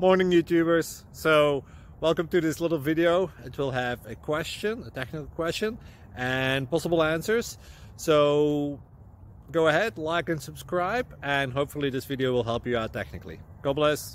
Morning YouTubers. So welcome to this little video. It will have a question, a technical question, and possible answers. So go ahead, like and subscribe, and hopefully this video will help you out technically. God bless.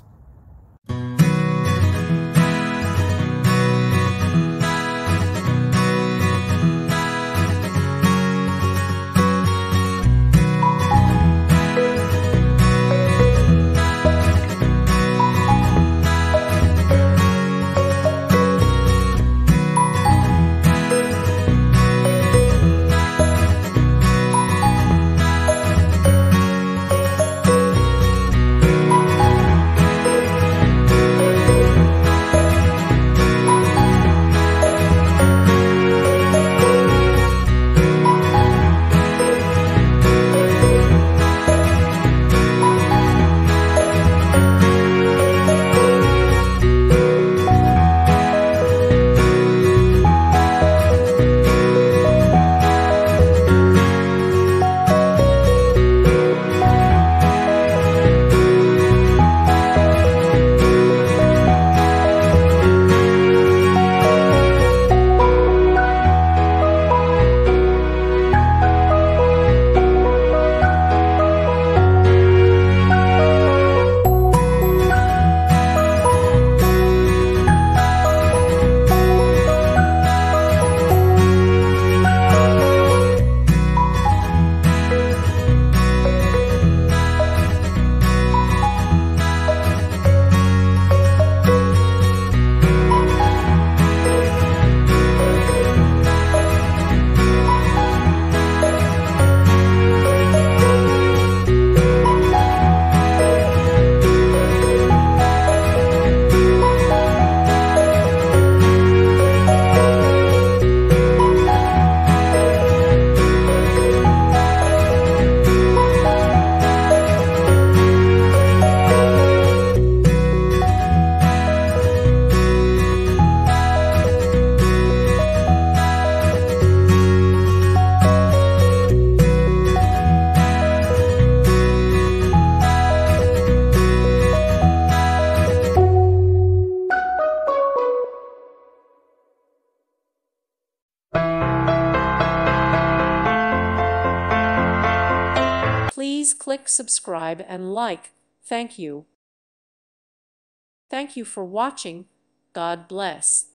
Please click subscribe and like. Thank you. Thank you for watching. God bless.